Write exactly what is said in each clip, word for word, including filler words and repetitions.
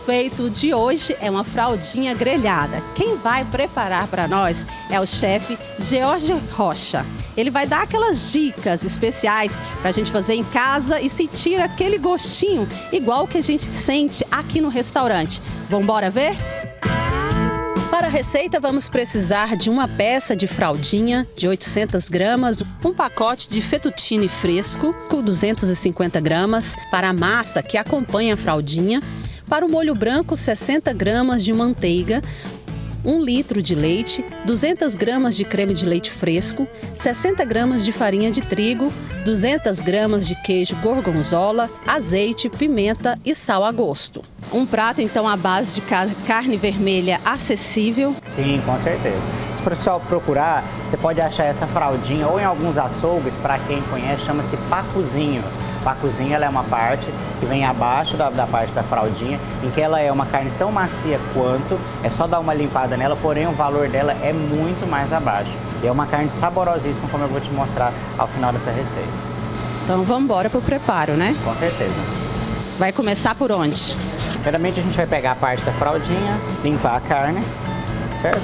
feito de hoje é uma fraldinha grelhada. Quem vai preparar para nós é o chefe George Rocha. Ele vai dar aquelas dicas especiais para a gente fazer em casa e sentir aquele gostinho igual que a gente sente aqui no restaurante. Vamos embora ver? Para a receita, vamos precisar de uma peça de fraldinha de oitocentas gramas, um pacote de fettuccine fresco com duzentas e cinquenta gramas, para a massa que acompanha a fraldinha, para o molho branco, sessenta gramas de manteiga, um litro de leite, duzentas gramas de creme de leite fresco, sessenta gramas de farinha de trigo, duzentas gramas de queijo gorgonzola, azeite, pimenta e sal a gosto. Um prato, então, à base de carne vermelha acessível. Sim, com certeza. Se o pessoal procurar, você pode achar essa fraldinha ou em alguns açougues, para quem conhece, chama-se pacuzinho. Pacuzinho, ela é uma parte que vem abaixo da, da parte da fraldinha, em que ela é uma carne tão macia quanto, é só dar uma limpada nela, porém o valor dela é muito mais abaixo. E é uma carne saborosíssima, como eu vou te mostrar ao final dessa receita. Então vamos embora para o preparo, né? Com certeza. Vai começar por onde? Primeiramente a gente vai pegar a parte da fraldinha, limpar a carne, certo?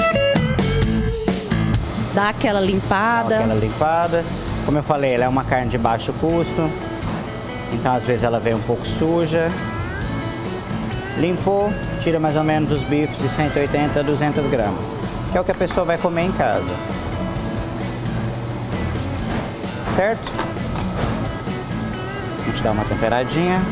Dá aquela limpada. Dá aquela limpada. Como eu falei, ela é uma carne de baixo custo, então às vezes ela vem um pouco suja. Limpou, tira mais ou menos os bifes de cento e oitenta a duzentas gramas, que é o que a pessoa vai comer em casa. Certo? A gente dá uma temperadinha.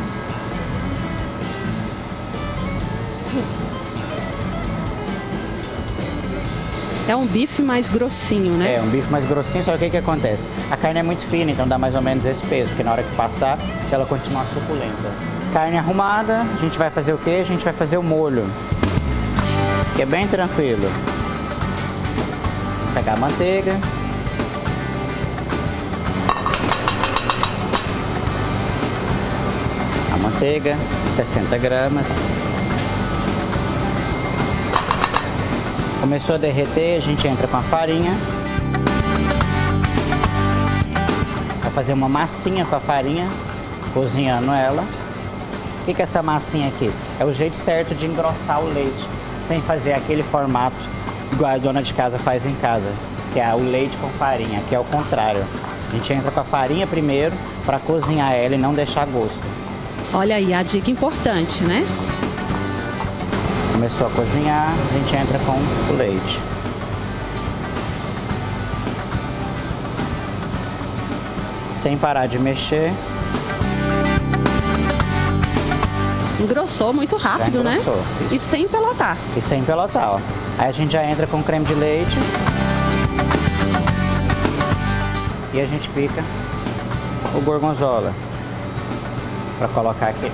É um bife mais grossinho, né? É, um bife mais grossinho, só que o que que acontece? A carne é muito fina, então dá mais ou menos esse peso, porque na hora que passar, ela continua suculenta. Carne arrumada, a gente vai fazer o quê? A gente vai fazer o molho, que é bem tranquilo. Vou pegar a manteiga. A manteiga, sessenta gramas. Começou a derreter, a gente entra com a farinha. Vai fazer uma massinha com a farinha, cozinhando ela. O que que é essa massinha aqui? É o jeito certo de engrossar o leite, sem fazer aquele formato igual a dona de casa faz em casa, que é o leite com farinha, que é o contrário. A gente entra com a farinha primeiro para cozinhar ela e não deixar gosto. Olha aí a dica importante, né? Começou a cozinhar, a gente entra com o leite. Sem parar de mexer. Engrossou muito rápido, né? E sem pelotar. E sem pelotar, ó. Aí a gente já entra com creme de leite. E a gente pica o gorgonzola para colocar aqui.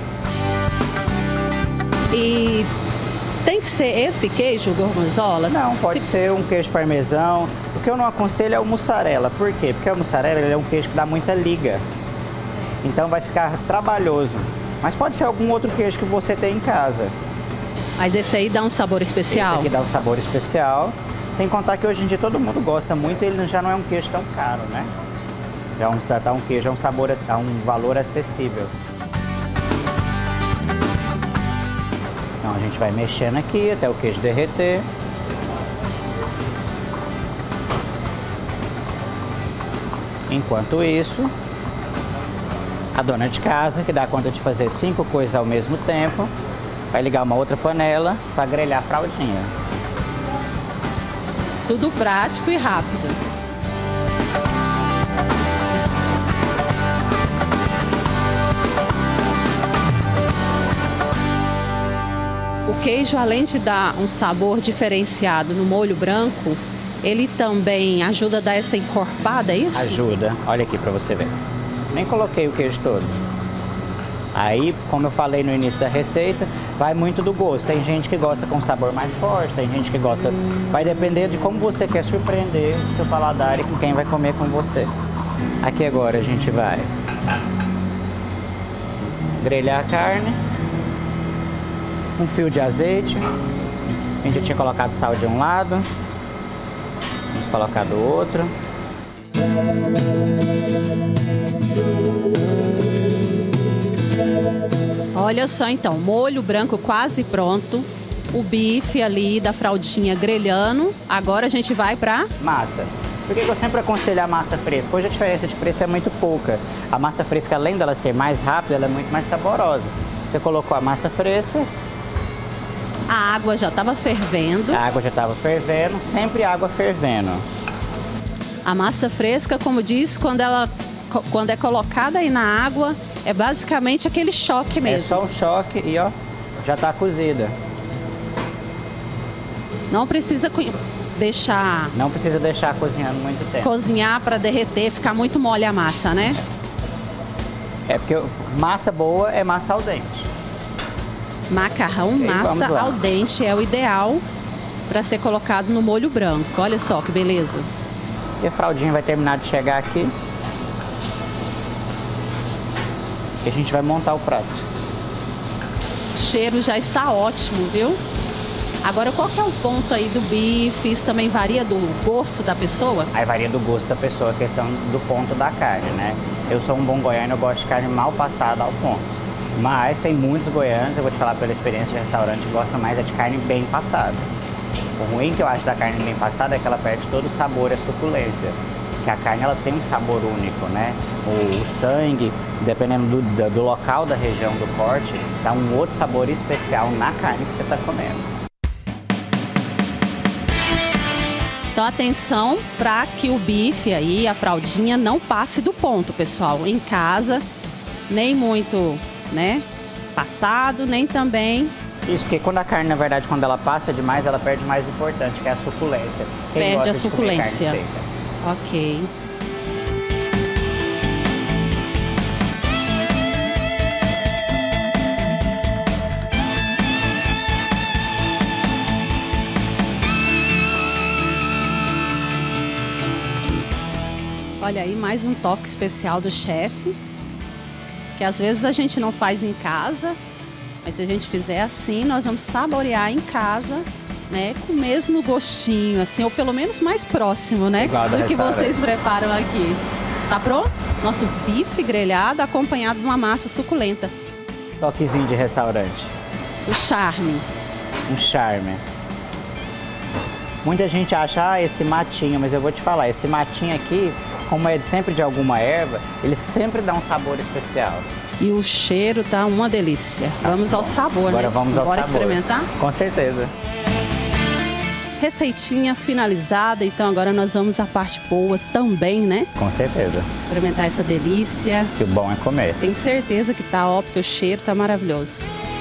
E tem que ser esse queijo gorgonzola? Não, pode Se... ser um queijo parmesão. O que eu não aconselho é o mussarela. Por quê? Porque o mussarela ele é um queijo que dá muita liga. Então vai ficar trabalhoso. Mas pode ser algum outro queijo que você tem em casa. Mas esse aí dá um sabor especial? Esse aqui dá um sabor especial. Sem contar que hoje em dia todo mundo gosta muito e ele já não é um queijo tão caro, né? Já um, tá um queijo, é um sabor, é um valor acessível. Então a gente vai mexendo aqui até o queijo derreter. Enquanto isso, a dona de casa, que dá conta de fazer cinco coisas ao mesmo tempo, vai ligar uma outra panela para grelhar a fraldinha. Tudo prático e rápido. O queijo, além de dar um sabor diferenciado no molho branco, ele também ajuda a dar essa encorpada, é isso? Ajuda. Olha aqui para você ver. Nem coloquei o queijo todo. Aí, como eu falei no início da receita, vai muito do gosto. Tem gente que gosta com sabor mais forte, tem gente que gosta... Vai depender de como você quer surpreender o seu paladar e com quem vai comer com você. Aqui agora a gente vai grelhar a carne. Um fio de azeite. A gente já tinha colocado sal de um lado. Vamos colocar do outro. Olha só então, molho branco quase pronto. O bife ali da fraldinha grelhando. Agora a gente vai pra... Massa. Por que eu sempre aconselho a massa fresca? Hoje a diferença de preço é muito pouca. A massa fresca, além dela ser mais rápida, ela é muito mais saborosa. Você colocou a massa fresca. A água já estava fervendo. A água já estava fervendo, sempre água fervendo. A massa fresca, como diz, quando ela quando é colocada aí na água, é basicamente aquele choque mesmo. É só um choque e ó, já está cozida. Não precisa deixar... Não precisa deixar cozinhando muito tempo. Cozinhar para derreter, ficar muito mole a massa, né? É porque massa boa é massa al dente. Macarrão, massa al dente é o ideal para ser colocado no molho branco. Olha só que beleza. E a fraldinha vai terminar de chegar aqui. E a gente vai montar o prato. O cheiro já está ótimo, viu? Agora, qual que é o ponto aí do bife? Isso também varia do gosto da pessoa? Aí varia do gosto da pessoa, a questão do ponto da carne, né? Eu sou um bom goiano, eu gosto de carne mal passada ao ponto. Mas tem muitos goianos, eu vou te falar pela experiência de restaurante, que gostam mais é de carne bem passada. O ruim que eu acho da carne bem passada é que ela perde todo o sabor e a suculência. Porque a carne ela tem um sabor único, né? O, o sangue, dependendo do, do local da região do corte, dá um outro sabor especial na carne que você está comendo. Então atenção para que o bife aí, a fraldinha, não passe do ponto, pessoal. Em casa, nem muito, né, passado, nem também... Isso, porque quando a carne, na verdade, quando ela passa demais, ela perde o mais importante, que é a suculência. Quem perde gosta a de suculência. comer carne seca? Ok. Olha aí, mais um toque especial do chefe, que às vezes a gente não faz em casa, mas se a gente fizer assim, nós vamos saborear em casa, né, com o mesmo gostinho, assim, ou pelo menos mais próximo, né, do que vocês preparam aqui. Tá pronto? Nosso bife grelhado acompanhado de uma massa suculenta. Toquezinho de restaurante. O charme. Um charme. Muita gente acha, ah, esse matinho, mas eu vou te falar, esse matinho aqui, como é sempre de alguma erva, ele sempre dá um sabor especial. E o cheiro tá uma delícia. Tá vamos bom. ao sabor, Agora né? vamos ao Bora sabor. experimentar? Com certeza. Receitinha finalizada, então agora nós vamos à parte boa também, né? Com certeza. Experimentar essa delícia. Que o bom é comer. Tenho certeza que tá, ó, porque o cheiro tá maravilhoso.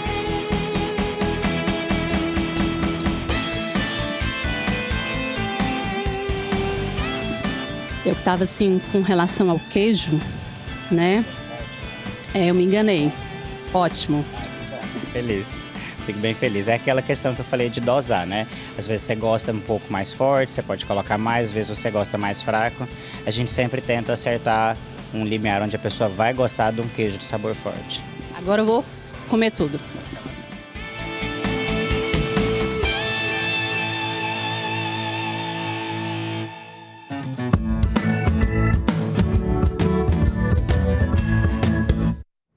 Eu que tava assim com relação ao queijo, né? É, eu me enganei. Ótimo. Feliz. Fico bem feliz. É aquela questão que eu falei de dosar, né? Às vezes você gosta um pouco mais forte, você pode colocar mais, às vezes você gosta mais fraco. A gente sempre tenta acertar um limiar onde a pessoa vai gostar de um queijo de sabor forte. Agora eu vou comer tudo.